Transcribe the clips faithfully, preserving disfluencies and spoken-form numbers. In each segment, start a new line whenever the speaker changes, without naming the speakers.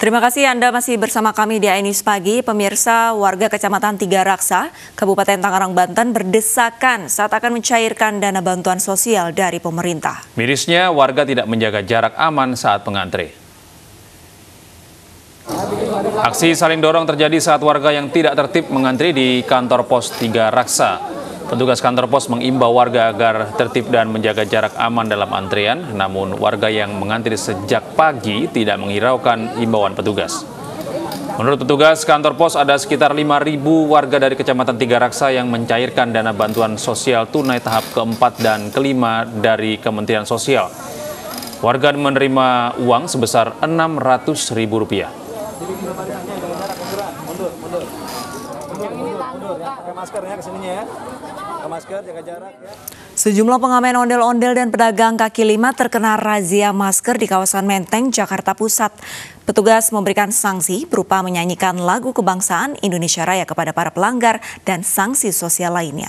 Terima kasih Anda masih bersama kami di A I News Pagi. Pemirsa, warga Kecamatan Tiga Raksa, Kabupaten Tangerang, Banten berdesakan saat akan mencairkan dana bantuan sosial dari pemerintah.
Mirisnya, warga tidak menjaga jarak aman saat mengantre. Aksi saling dorong terjadi saat warga yang tidak tertib mengantri di kantor pos Tiga Raksa. Petugas kantor pos mengimbau warga agar tertib dan menjaga jarak aman dalam antrian, namun warga yang mengantri sejak pagi tidak menghiraukan imbauan petugas. Menurut petugas kantor pos, ada sekitar lima ribu warga dari Kecamatan Tiga Raksa yang mencairkan dana bantuan sosial tunai tahap keempat dan kelima dari Kementerian Sosial. Warga menerima uang sebesar enam ratus ribu rupiah.
Maskernya kesininya ya. Masker, jaga jarak ya.
Sejumlah pengamen ondel-ondel dan pedagang kaki lima terkena razia masker di kawasan Menteng, Jakarta Pusat. Petugas memberikan sanksi berupa menyanyikan lagu kebangsaan Indonesia Raya kepada para pelanggar dan sanksi sosial lainnya.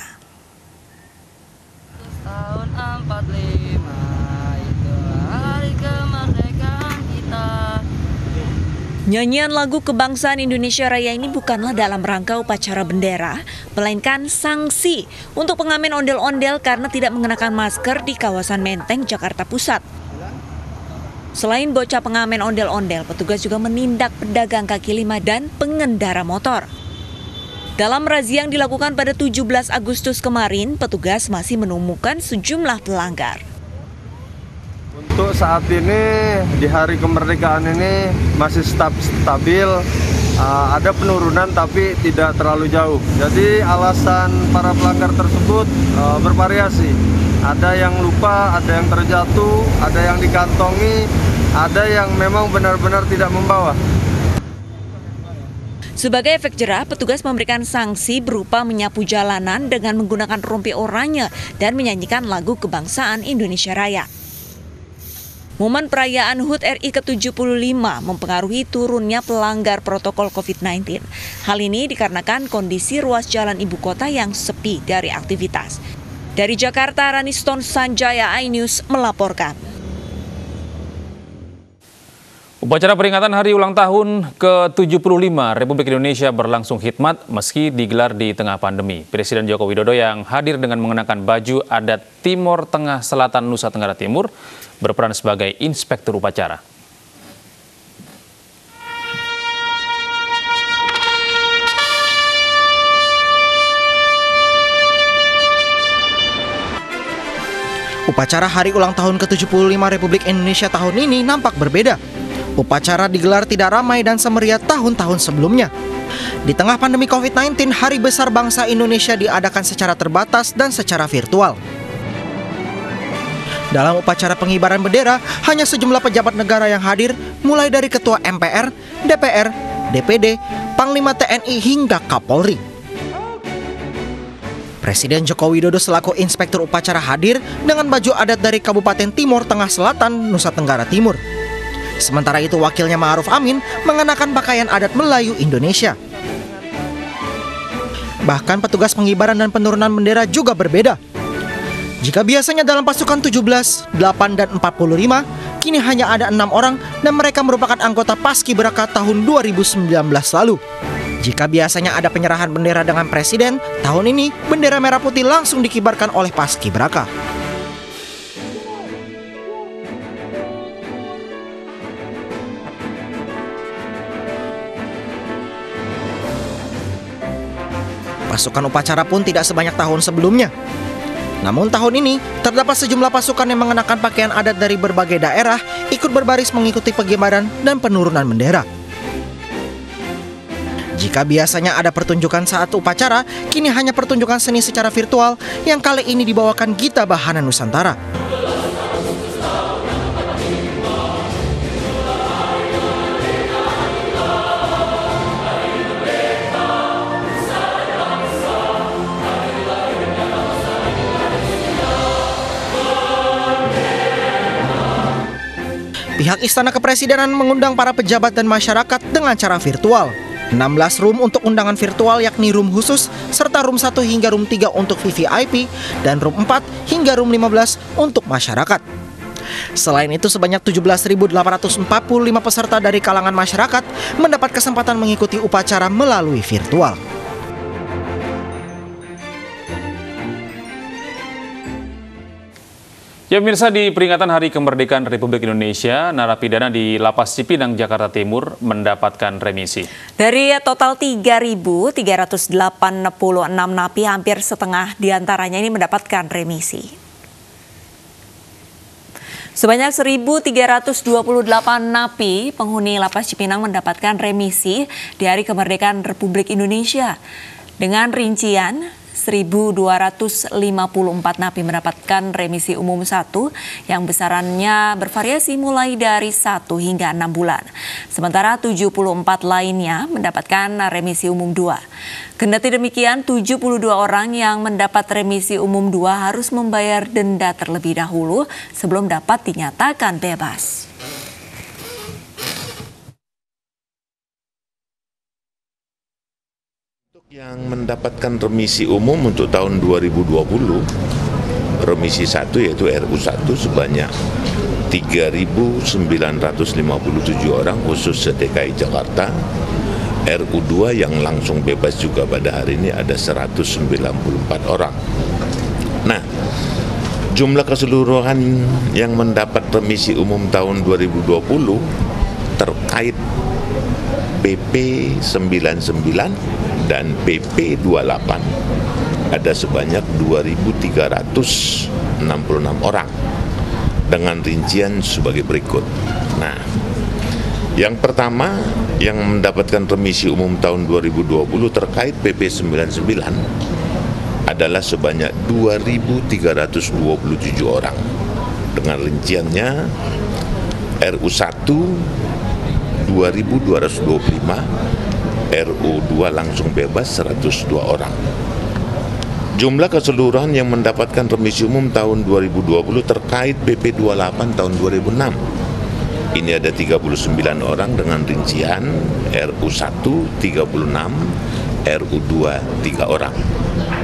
Tahun empat puluh lima itu hari kemerdekaan kita. Nyanyian lagu kebangsaan Indonesia Raya ini bukanlah dalam rangka upacara bendera, melainkan sanksi untuk pengamen ondel-ondel karena tidak mengenakan masker di kawasan Menteng, Jakarta Pusat. Selain bocah pengamen ondel-ondel, petugas juga menindak pedagang kaki lima dan pengendara motor. Dalam razia yang dilakukan pada tujuh belas Agustus kemarin, petugas masih menemukan sejumlah pelanggar.
Untuk saat ini, di hari kemerdekaan ini masih stabil, uh, ada penurunan tapi tidak terlalu jauh. Jadi alasan para pelanggar tersebut uh, bervariasi. Ada yang lupa, ada yang terjatuh, ada yang dikantongi, ada yang memang benar-benar tidak membawa.
Sebagai efek jerah, petugas memberikan sanksi berupa menyapu jalanan dengan menggunakan rompi oranye dan menyanyikan lagu kebangsaan Indonesia Raya. Momen perayaan H U T R I ke tujuh puluh lima mempengaruhi turunnya pelanggar protokol covid sembilan belas. Hal ini dikarenakan kondisi ruas jalan ibu kota yang sepi dari aktivitas. Dari Jakarta, Raniston Sanjaya, A I News melaporkan.
Upacara peringatan hari ulang tahun ke tujuh puluh lima Republik Indonesia berlangsung khidmat meski digelar di tengah pandemi. Presiden Joko Widodo yang hadir dengan mengenakan baju adat Timor Tengah Selatan Nusa Tenggara Timur berperan sebagai inspektur upacara.
Upacara hari ulang tahun ke tujuh puluh lima Republik Indonesia tahun ini nampak berbeda. Upacara digelar tidak ramai dan semeriah tahun-tahun sebelumnya. Di tengah pandemi covid sembilan belas, Hari Besar Bangsa Indonesia diadakan secara terbatas dan secara virtual. Dalam upacara pengibaran bendera, hanya sejumlah pejabat negara yang hadir, mulai dari Ketua M P R, D P R, D P D, Panglima T N I hingga Kapolri. Presiden Joko Widodo selaku inspektur upacara hadir dengan baju adat dari Kabupaten Timor Tengah Selatan, Nusa Tenggara Timur. Sementara itu wakilnya Ma'ruf Amin mengenakan pakaian adat Melayu Indonesia. Bahkan petugas pengibaran dan penurunan bendera juga berbeda. Jika biasanya dalam pasukan tujuh belas, delapan, dan empat puluh lima, kini hanya ada enam orang dan mereka merupakan anggota Paskibraka tahun dua ribu sembilan belas lalu. Jika biasanya ada penyerahan bendera dengan presiden, tahun ini bendera merah putih langsung dikibarkan oleh Paskibraka. Pasukan upacara pun tidak sebanyak tahun sebelumnya. Namun tahun ini terdapat sejumlah pasukan yang mengenakan pakaian adat dari berbagai daerah ikut berbaris mengikuti pengibaran dan penurunan bendera. Jika biasanya ada pertunjukan saat upacara, kini hanya pertunjukan seni secara virtual yang kali ini dibawakan Gita Bahana Nusantara. Pihak Istana Kepresidenan mengundang para pejabat dan masyarakat dengan cara virtual. enam belas room untuk undangan virtual yakni room khusus, serta room satu hingga room tiga untuk V V I P, dan room empat hingga room lima belas untuk masyarakat. Selain itu, sebanyak tujuh belas ribu delapan ratus empat puluh lima peserta dari kalangan masyarakat mendapat kesempatan mengikuti upacara melalui virtual.
Ya pemirsa, di peringatan Hari Kemerdekaan Republik Indonesia, narapidana di Lapas Cipinang, Jakarta Timur mendapatkan remisi.
Dari total tiga ribu tiga ratus delapan puluh enam napi, hampir setengah diantaranya ini mendapatkan remisi. Sebanyak seribu tiga ratus dua puluh delapan napi penghuni Lapas Cipinang mendapatkan remisi di Hari Kemerdekaan Republik Indonesia. Dengan rincian, seribu dua ratus lima puluh empat napi mendapatkan remisi umum satu yang besarannya bervariasi mulai dari satu hingga enam bulan. Sementara tujuh puluh empat lainnya mendapatkan remisi umum dua. Kendati demikian, tujuh puluh dua orang yang mendapat remisi umum dua harus membayar denda terlebih dahulu sebelum dapat dinyatakan bebas.
Yang mendapatkan remisi umum untuk tahun dua ribu dua puluh, remisi satu yaitu R U satu sebanyak tiga ribu sembilan ratus lima puluh tujuh orang khusus D K I Jakarta, R U dua yang langsung bebas juga pada hari ini ada seratus sembilan puluh empat orang. Nah, jumlah keseluruhan yang mendapat remisi umum tahun dua ribu dua puluh terkait P P sembilan puluh sembilan dan P P dua puluh delapan ada sebanyak dua ribu tiga ratus enam puluh enam orang dengan rincian sebagai berikut. Nah, yang pertama yang mendapatkan remisi umum tahun dua ribu dua puluh terkait P P sembilan puluh sembilan adalah sebanyak dua ribu tiga ratus dua puluh tujuh orang dengan rinciannya R U satu dua ribu dua ratus dua puluh lima, R U dua langsung bebas seratus dua orang. Jumlah keseluruhan yang mendapatkan remisi umum tahun dua ribu dua puluh terkait P P dua puluh delapan tahun dua ribu enam. Ini ada tiga puluh sembilan orang dengan rincian R U satu tiga puluh enam, R U dua tiga orang.